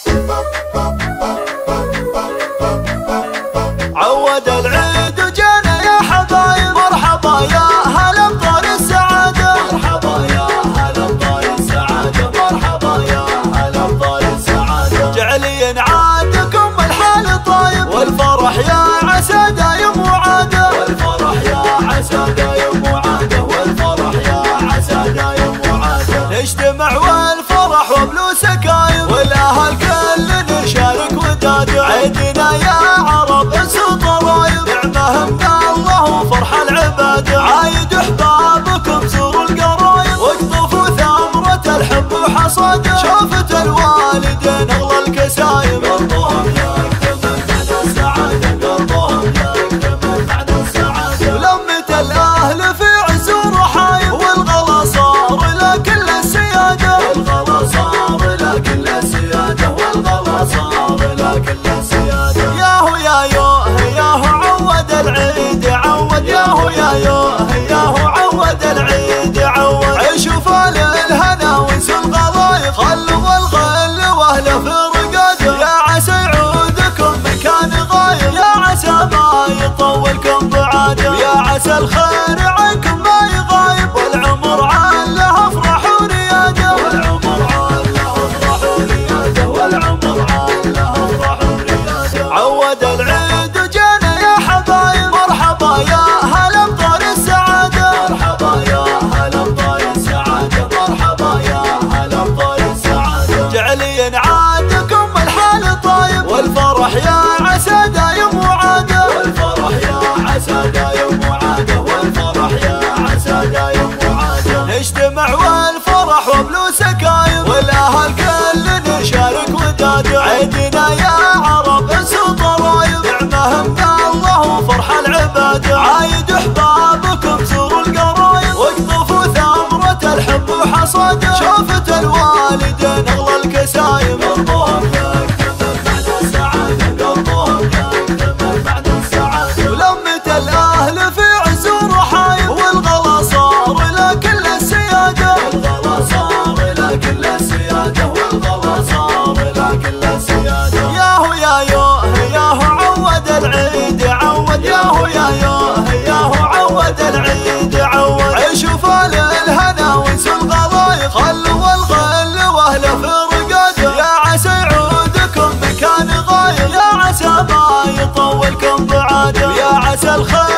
عود العيد وجانا يا حبايب، مرحبا يا هلا بطار السعادة، مرحبا يا هلا بطار السعادة، مرحبا يا هلا بطار السعادة. جعلي عادكم الحال طايب، والفرح يا عسى دايم وعادة، والفرح يا عسى دايم وعادة، والفرح يا عسى دايم وعادة. نجتمع والفرح وبلو سكايب، والاهل كل نشارك ودادة. عيدنا يا عرب انسوا طرايب، نعمة من الله وفرح العبادة. عايد احبابكم زوروا القرايب، واقطفوا ثمرة الحب وحصاده. شافت الوالدين اغلى الكسايب، قلبهم يكتمل بعد السعادة، قلبهم يكتمل بعد السعادة. ولمة الاهل في عز ورحايب، والغلا صار لكل السيادة، والغلا صار لكل السيادة، والغلا صار لكل السيادة. ياهو يا يوه ياهو عود العيد عود، ياهو يا يوه ياهو عود العيد عود. عيشوا فال الهنا وانسوا الغلايب، خلوا الغل واهله في رقاده. يا عسى يعودكم مكان غايب، يا عسى ما يطولكم بعاده. ويا عسى الخير عنكم ما يغايب، والعمر عاله افرح ورياده، والعمر عاله افرح ورياده، والعمر عاله افرح ورياده. عود العيد وجانا يا حبايب، مرحبا يا هلا بطار السعادة، مرحبا يا هلا بطار السعادة، مرحبا يا هلا بطار السعادة. جعلي عادكم الحال طايب، والفرح يا عسى دايم وعادة، والفرح يا عسى دايم وعادة، والفرح يا عسى دايم وعادة. نجتمع والفرح وبلو سكايب، والاهل كل نشارك ودادة. عيدنا يا عرب انسوا طرايب، نعمة من الله وفرح العبادة. عايد احبابكم زوروا القرايب، واقطفوا ثمرة الحب وحصاده. شافت الوالدين اغلى الكسايب، قلبهم يكتمل بعد السعادة، قلبهم يكتمل بعد السعادة. ولمة الاهل في عز ورحايب، والغلا صار لكل السيادة، والغلا صار لكل السيادة، والغلا صار لكل السيادة. ياهو يا يوه ياهو عود العيد عود، ياهو يا يوه ياهو عود العيد عود. عيشوا فال الهنا وانسوا الغلايب، خلوا الغل واهله في رقاده. يا عسى يعودكم مكان غايب، يا عسى ما يطولكم بعاده. ويا عسى الخير